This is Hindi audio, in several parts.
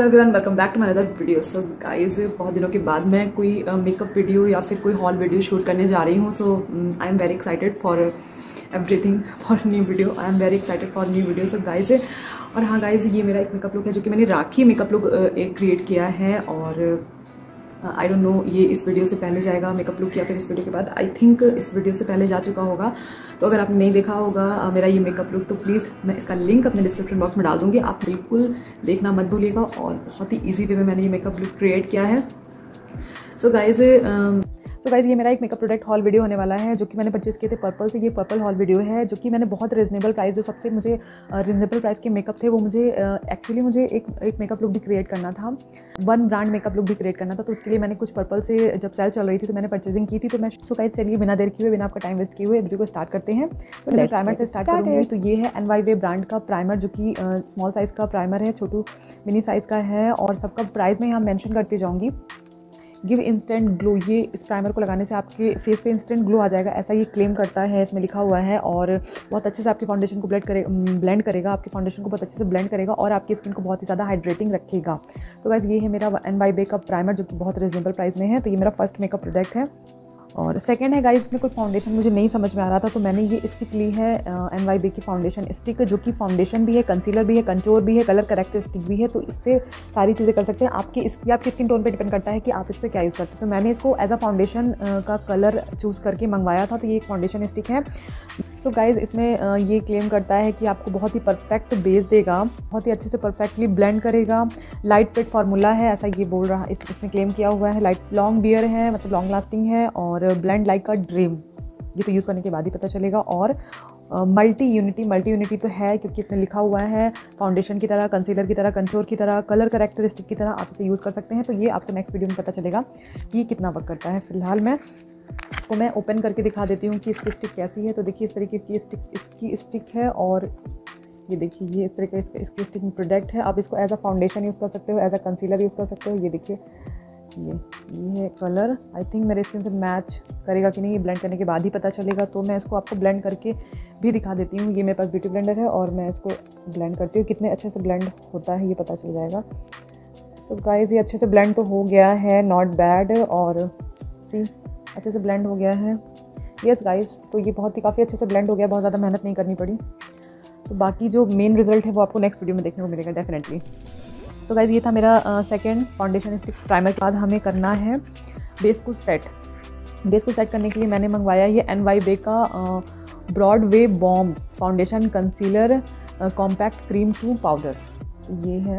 Hello everyone, welcome back to my other video. So guys, बहुत दिनों के बाद मैं कोई मेकअप वीडियो या फिर कोई हॉल वीडियो शूट करने जा रही हूँ। So I am very excited for everything, for new video. I am very excited for new video. So guys, और हाँ गाइस, ये मेरा एक मेकअप लुक है जो कि मैंने राखी मेकअप लुक एक क्रिएट किया है। और आई डोंट नो ये इस वीडियो से पहले जाएगा मेकअप लुक या फिर इस वीडियो के बाद। आई थिंक इस वीडियो से पहले जा चुका होगा। तो अगर आपने नहीं देखा होगा मेरा ये मेकअप लुक, तो प्लीज़ मैं इसका लिंक अपने डिस्क्रिप्शन बॉक्स में डाल दूँगी। आप बिल्कुल देखना मत भूलिएगा। और बहुत ही ईजी वे में मैंने ये मेकअप लुक क्रिएट किया है। सो गाइज, ये मेरा एक मेकअप प्रोडक्ट हॉल वीडियो होने वाला है जो कि मैंने परचेस किए थे पर्पल से। ये पर्पल हॉल वीडियो है जो कि मैंने बहुत रिजनेबल प्राइस, जो सबसे मुझे रिजनेबल प्राइस के मेकअप थे वो मुझे एक्चुअली मुझे एक मेकअप लुक भी क्रिएट करना था, वन ब्रांड मेकअप लुक भी क्रिएट करना था। तो उसके लिए मैंने कुछ पर्पल से जब सेल चल रही थी तो मैंने परचेजिंग की थी। तो मैं गाइज चलिए बिना देर किए, बिना आपका टाइम वेस्ट किए हुए वीडियो को स्टार्ट करते हैं। तो मैं प्राइमर से स्टार्ट करूँगी। तो ये है NYWay ब्रांड का प्राइमर जो कि स्मॉल साइज़ का प्राइमर है, छोटू मिनी साइज़ का है। और सबका प्राइस मैं यहाँ मेंशन करती जाऊँगी। गिव इंस्टेंट ग्लो, ये इस प्राइमर को लगाने से आपके फेस पे इंस्टेंट ग्लो आ जाएगा, ऐसा ये क्लेम करता है, इसमें लिखा हुआ है। और बहुत अच्छे से आपकी फाउंडेशन को ब्लेंड करेगा, आपकी फाउंडेशन को बहुत अच्छे से ब्लेंड करेगा और आपकी स्किन को बहुत ही ज़्यादा हाइड्रेटिंग रखेगा। तो गाइस, ये है मेरा NYWay का प्राइमर जो कि बहुत रिजनेबल प्राइस में है। तो ये मेरा फर्स्ट मेकअप प्रोडक्ट है। और सेकंड है गाइस, इसमें कोई फाउंडेशन मुझे नहीं समझ में आ रहा था तो मैंने ये स्टिक ली है, NYWay की फाउंडेशन स्टिक, जो कि फाउंडेशन भी है, कंसीलर भी है, कंटूर भी है, कलर करेक्टर स्टिक भी है। तो इससे सारी चीज़ें कर सकते हैं। आपकी स्किन टोन पे डिपेंड करता है कि आप इस पर क्या यूज़ करते हैं। तो मैंने इसको एज अ फाउंडेशन का कलर चूज़ करके मंगवाया था। तो ये एक फाउंडेशन स्टिक है। सो गाइज़, इसमें ये क्लेम करता है कि आपको बहुत ही परफेक्ट बेस देगा, बहुत ही अच्छे से परफेक्टली ब्लेंड करेगा। लाइट वेट फार्मूला है, ऐसा ये बोल रहा है, इसमें क्लेम किया हुआ है। लाइट लॉन्ग बियर है, मतलब लॉन्ग लास्टिंग है। और ब्लेंड लाइक अ ड्रीम, ये तो यूज़ करने के बाद ही पता चलेगा। और मल्टी यूनिटी तो है क्योंकि इसमें लिखा हुआ है फाउंडेशन की तरह, कंसीलर की तरह, कंटूर की तरह, कलर करेक्टरिस्टिक की तरह आप इसे यूज़ कर सकते हैं। तो ये आपको नेक्स्ट वीडियो में पता चलेगा कि कितना वर्क करता है। फिलहाल इसको मैं ओपन करके दिखा देती हूँ कि इसकी स्टिक कैसी है। तो देखिए, इस तरीके की इसकी स्टिक है। और ये देखिए, ये इस तरीके का इसकी स्टिक प्रोडक्ट है। आप इसको एज अ फाउंडेशन यूज़ कर सकते हो, एज अ कंसीलर यूज़ कर सकते हो। ये देखिए, ये है कलर। आई थिंक मेरे स्किन से मैच करेगा कि नहीं, ये ब्लेंड करने के बाद ही पता चलेगा। तो मैं इसको आपको ब्लेंड करके भी दिखा देती हूँ। ये मेरे पास ब्यूटी ब्लेंडर है और मैं इसको ब्लेंड करती हूँ। कितने अच्छे से ब्लेंड होता है ये पता चल जाएगा। तो गाइस, ये अच्छे से ब्लेंड तो हो गया है, नॉट बैड। और सी, अच्छे से ब्लेंड हो गया है। यस गाइस, तो ये काफ़ी अच्छे से ब्लेंड हो गया, बहुत ज़्यादा मेहनत नहीं करनी पड़ी। तो बाकी जो मेन रिजल्ट है वो आपको नेक्स्ट वीडियो में देखने को मिलेगा डेफिनेटली। तो गाइस, ये था मेरा सेकंड फाउंडेशन स्टिक प्राइमर। के बाद हमें करना है बेस को सेट। बेस को सेट करने के लिए मैंने मंगवाया ये NYWay का Broadway balm foundation concealer compact cream to powder. ये है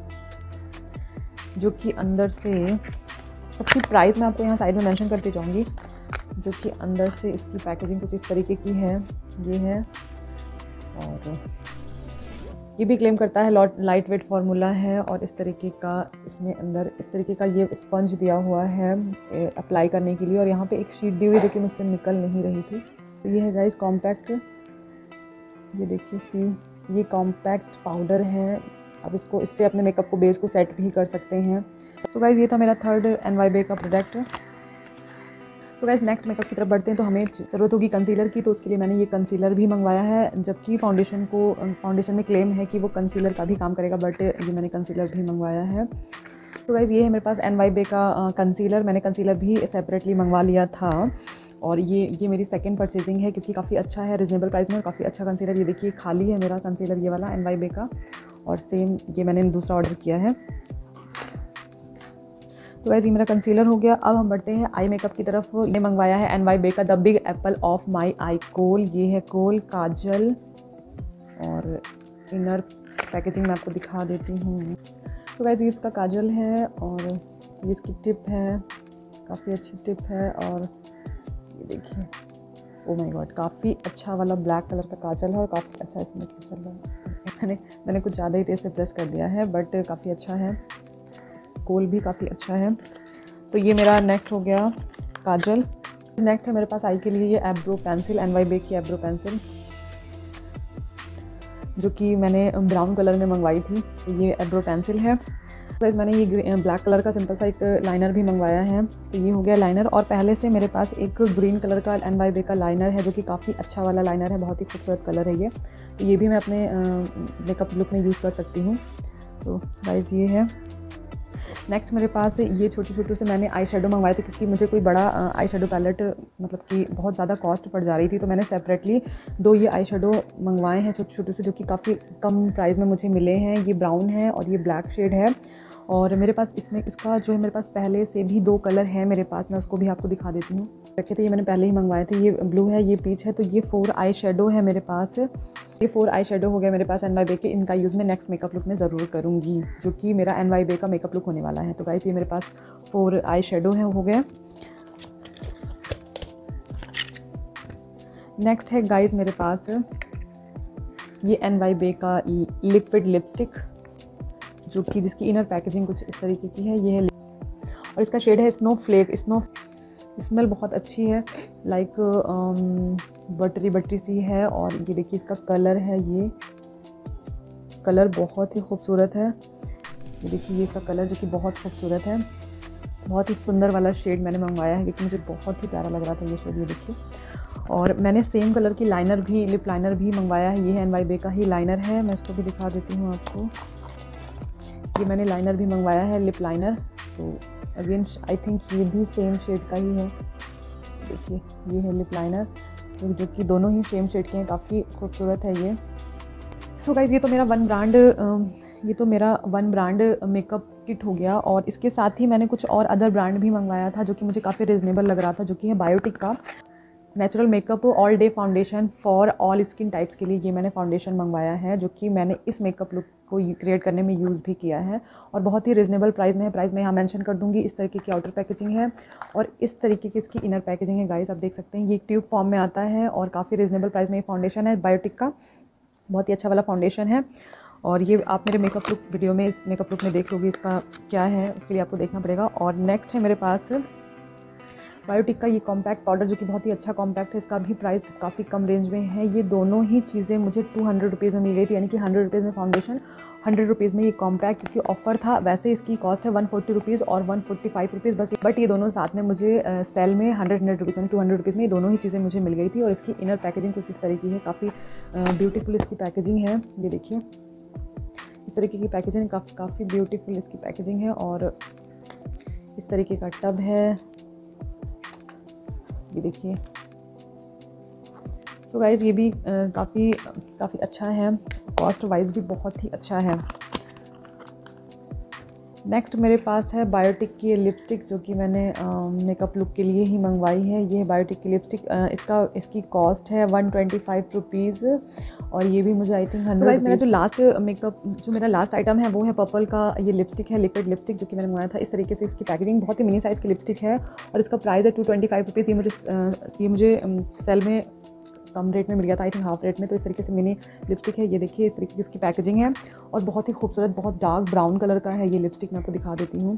जो कि अंदर से, सबकी प्राइस मैं आपको यहाँ साइड में मेंशन करती जाऊँगी। जो कि अंदर से इसकी पैकेजिंग कुछ इस तरीके की है, ये है। और ये भी क्लेम करता है लाइट वेट फार्मूला है। और इस तरीके का इसमें अंदर इस तरीके का ये स्पंज दिया हुआ है अप्लाई करने के लिए। और यहाँ पे एक शीट दी हुई है जो कि मुझसे निकल नहीं रही थी। तो ये है गाइस कॉम्पैक्ट, ये देखिए सी, ये कॉम्पैक्ट पाउडर है। अब इससे अपने मेकअप को बेस को सेट भी कर सकते हैं। तो गाइस, ये था मेरा थर्ड NYWay का प्रोडक्ट। तो गाइस, नेक्स्ट मेकअप की तरफ बढ़ते हैं। तो हमें ज़रूरत होगी कंसीलर की। तो उसके लिए मैंने ये कंसीलर भी मंगवाया है, जबकि फाउंडेशन में क्लेम है कि वो कंसीलर का भी काम करेगा, बट ये मैंने कंसीलर भी मंगवाया है। तो गाइस, ये है मेरे पास NYWay का कंसीलर। मैंने कंसीलर भी सेपरेटली मंगवा लिया था। और ये मेरी सेकंड परचेजिंग है क्योंकि काफ़ी अच्छा है, रिजनेबल प्राइस में, और काफ़ी अच्छा कंसीलर। ये देखिए, खाली है मेरा कंसीलर ये वाला NYWay का। और सेम ये मैंने दूसरा ऑर्डर किया है। तो गाइस, ये मेरा कंसीलर हो गया। अब हम बढ़ते हैं आई मेकअप की तरफ। ये मंगवाया है NYWay का the big apple of my eye kohl. ये है कोल काजल। और इनर पैकेजिंग मैं आपको दिखा देती हूँ। तो गाइस, ये इसका काजल है और ये इसकी टिप है, काफ़ी अच्छी टिप है। और ये देखिए, ओ माय गॉड, काफ़ी अच्छा वाला ब्लैक कलर का काजल है और काफ़ी अच्छा इसमें चल रहा है। मैंने कुछ ज़्यादा ही तेज़ से प्रेस कर दिया है, बट काफ़ी अच्छा है। कोल भी काफ़ी अच्छा है। तो ये मेरा नेक्स्ट हो गया काजल। नेक्स्ट है मेरे पास आई के लिए ये एब्रो पेंसिल, NYWay की एब्रो पेंसिल, जो कि मैंने ब्राउन कलर में मंगवाई थी। तो ये एब्रो पेंसिल है। तो मैंने ये ब्लैक कलर का सिंपल सा एक लाइनर भी मंगवाया है। तो ये हो गया लाइनर। और पहले से मेरे पास एक ग्रीन कलर का NYWay का लाइनर है जो कि काफ़ी अच्छा वाला लाइनर है, बहुत ही खूबसूरत कलर है ये। तो ये भी मैं अपने मेकअप लुक में यूज़ कर सकती हूँ। तो गाइस, ये है नेक्स्ट मेरे पास ये छोटे से मैंने आई शेडो मंगवाए थे, क्योंकि मुझे कोई बड़ा आई शेडो पैलेट मतलब कि बहुत ज़्यादा कॉस्ट पड़ जा रही थी, तो मैंने सेपरेटली 2 ये आई शेडो मंगवाए हैं छोटे से, जो कि काफ़ी कम प्राइस में मुझे मिले हैं। ये ब्राउन है और ये ब्लैक शेड है। और मेरे पास इसका जो है मेरे पास पहले से भी 2 कलर हैं मेरे पास, मैं उसको भी आपको दिखा देती हूँ। रखे थे ये मैंने पहले ही मंगवाए थे, ये ब्लू है, ये पीच है। तो ये 4 आई शेडो है मेरे पास, ये 4 आई शेडो हो गए मेरे पास NYBay के। इनका यूज़ मैं नेक्स्ट मेकअप लुक में ज़रूर करूँगी, जो कि मेरा NYBay का मेकअप लुक होने वाला है। तो गाइस ये मेरे पास 4 आई शेडो हैं हो गए। नेक्स्ट है गाइस मेरे पास ये NYBay का लिक्विड लिपस्टिक, जो कि जिसकी इनर पैकेजिंग कुछ इस तरीके की है। ये है और इसका शेड है स्नो फ्लेक। स्मेल बहुत अच्छी है, लाइक बटरी सी है। और ये देखिए इसका कलर है, ये कलर बहुत ही खूबसूरत है। ये देखिए ये इसका कलर जो कि बहुत खूबसूरत है, बहुत ही सुंदर वाला शेड मैंने मंगवाया है, क्योंकि मुझे बहुत ही प्यारा लग रहा था ये शेड। ये देखिए, और मैंने सेम कलर की लाइनर भी, लिप लाइनर भी मंगवाया है। ये है NYBay का ही लाइनर है, मैं इसको भी दिखा देती हूँ आपको। ये मैंने लाइनर भी मंगवाया है, लिप लाइनर। तो अगेन आई थिंक ये भी सेम शेड का ही है। देखिए ये है लिप लाइनर, जो कि दोनों ही सेम शेड के हैं, काफ़ी खूबसूरत है ये। सो गाइज ये तो मेरा वन ब्रांड मेकअप किट हो गया। और इसके साथ ही मैंने कुछ और अदर ब्रांड भी मंगवाया था, जो कि मुझे काफ़ी रिजनेबल लग रहा था, जो कि है बायोटिक का natural makeup all day foundation for all skin types के लिए। ये मैंने फाउंडेशन मंगवाया है, जो कि मैंने इस मेकअप लुक को क्रिएट करने में यूज़ भी किया है, और बहुत ही रिजनेबल प्राइस में है। प्राइस मैं यहाँ मेंशन कर दूँगी। इस तरीके की आउटर पैकेजिंग है और इस तरीके की इसकी इनर पैकेजिंग है गाइस, आप देख सकते हैं। ये ट्यूब फॉर्म में आता है और काफ़ी रिजनेबल प्राइस में ये फाउंडेशन है बायोटिक का, बहुत ही अच्छा वाला फाउंडेशन है। और ये आप मेरे मेकअप लुक वीडियो में, इस मेकअप लुक में देख लोगे इसका क्या है, उसके लिए आपको देखना पड़ेगा। और नेक्स्ट है मेरे पास बायोटिक का ये कॉम्पैक्ट पाउडर, जो कि बहुत ही अच्छा कॉम्पैक्ट है। इसका भी प्राइस काफ़ी कम रेंज में है। ये दोनों ही चीज़ें मुझे 200 रुपीज़ में मिल गई थी, यानी कि 100 रुपीज़ में फाउंडेशन, 100 रुपीज़ में ये कॉम्पैक्ट, क्योंकि ऑफर था। वैसे इसकी कॉस्ट है 140 रुपीज़ और 145 रुपीज़ बस, बट ये दोनों साथ में मुझे सेल में 100 रुपीज़ में 200 रुपीज़ में ये दोनों ही चीज़ें मुझे मिल गई थी। और इसकी इनर पैकेजिंग कुछ इस तरीके की है, काफ़ी ब्यूटीफुल इसकी पैकेजिंग है। ये देखिए इस तरीके की पैकेजिंग, काफ़ी ब्यूटीफुल इसकी पैकेजिंग है। और इस तरीके का टब है, ये देखिए। तो गाइज़ ये भी काफ़ी अच्छा है, कॉस्ट वाइज भी बहुत ही अच्छा है। नेक्स्ट मेरे पास है बायोटिक की लिपस्टिक, जो कि मैंने मेकअप लुक के लिए ही मंगवाई है। ये है बायोटिक की लिपस्टिक, इसकी कॉस्ट है 125 रुपीज़, और ये भी मुझे आई थिंक 100 रुपीज़। मेरा लास्ट आइटम है वो है पर्पल का ये लिपस्टिक है, लिक्विड लिपस्टिक, जो कि मैंने मंगाया था। इस तरीके से इसकी पैकेजिंग, बहुत ही मिनी साइज़ की लिपस्टिक है और इसका प्राइस है 225 रुपीज़। ये मुझे सेल में कम रेट में मिल गया था, आई थिंक हाफ रेट में। तो इस तरीके से मिनी लिपस्टिक है, ये देखिए इस तरीके की इसकी पैकेजिंग है और बहुत ही खूबसूरत, बहुत डार्क ब्राउन कलर का है ये लिपस्टिक। मैं आपको दिखा देती हूँ।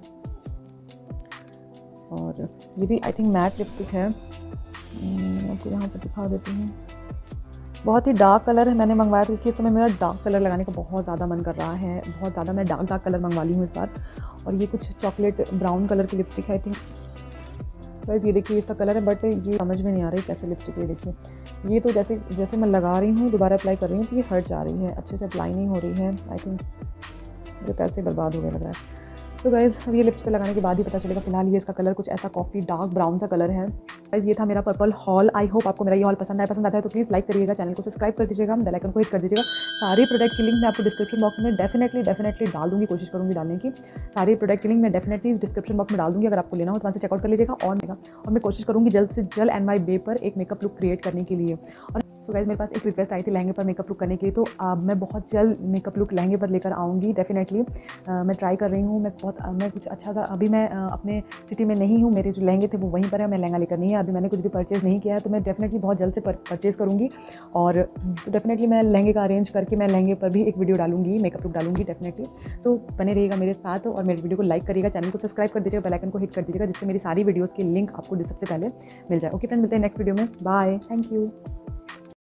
और ये भी आई थिंक मैट लिपस्टिक है, मैं आपको यहाँ पर दिखा देती हूँ। बहुत ही डार्क कलर है, मैंने मंगवाया था क्योंकि इस समय मेरा डार्क कलर लगाने का बहुत ज़्यादा मन कर रहा है, बहुत ज़्यादा मैं डार्क कलर मंगवा ली हूँ इस बार। और ये कुछ चॉकलेट ब्राउन कलर की लिपस्टिक है आई थिंक। गाइस ये देखिए इसका कलर है, बट ये समझ में नहीं आ रही कैसे लिपस्टिक है। देखिए ये तो जैसे मैं लगा रही हूँ, दोबारा अप्लाई कर रही हूँ तो ये हट जा रही है, अच्छे से अप्लाई नहीं हो रही है। आई थिंक मेरे पैसे बर्बाद हो गए लग रहा है। तो गाइज़ अब ये लिप्स पे लगाने के बाद ही पता चलेगा। फिलहाल ये इसका कलर कुछ ऐसा कॉफ़ी डार्क ब्राउन सा कलर है। गाइज़ ये था मेरा पर्पल हॉल। आई होप आपको मेरा ये हॉल पसंद आता है तो प्लीज़ लाइक करिएगा, चैनल को सब्सक्राइब कर दीजिएगा, बेल आइकन को हिट कर दीजिएगा। सारे प्रोडक्ट की लिंक मैं आपको डिस्क्रिप्शन बॉक्स में डेफिनेटली डाल दूँगी, कोशिश करूँगी डालने की। सारे प्रोडक्ट की लिंक मैं डेफिनेटली डिस्क्रिप्शन बॉक्स में डाल दूँगी, अगर आपको लेना हो तो वहाँ से चेकआउट कर लीजिएगा। और मैं कोशिश करूँगी जल्द से जल्द NYBay पर एक मेकअप लुक क्रिएट करने के लिए। और सो गाइज़ मेरे पास एक रिक्वेस्ट आई थी लहंगे पर मेकअप लुक करने के लिए, तो मैं बहुत जल्द मेकअप लुक लहंगे पर लेकर आऊँगी डेफिनेटली। मैं ट्राई कर रही हूँ, मैं कुछ अच्छा सा, अभी मैं अपने सिटी में नहीं हूँ, मेरे जो लहंगे थे वो वहीं पर है, मैं लहंगा लेकर नहीं है, अभी मैंने कुछ भी परचेज़ नहीं किया है। तो मैं डेफिनेटली बहुत जल्द से परचेज़ करूँगी और तो डेफिनेटली मैं लहंगे का अरेंज करके मैं लहंगे पर भी एक वीडियो डालूंगी, मेकअप लुक डालूंगी डेफिनेटली। सो बने रहिएगा मेरे साथ और मेरे वीडियो को लाइक करिएगा, चैनल को सब्सक्राइब कर दीजिएगा, बेल आइकन को हिट कर दीजिएगा, जिससे मेरी सारी वीडियोज़ की लिंक आपको सबसे पहले मिल जाए। ओके फ्रेंड, मिलते हैं नेक्स्ट वीडियो में। Bye, thank you.